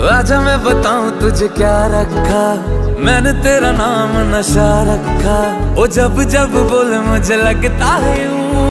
आजा मैं बताऊं तुझे क्या रखा, मैंने तेरा नाम नशा रखा। ओ जब जब बोले मुझे लगता है यूं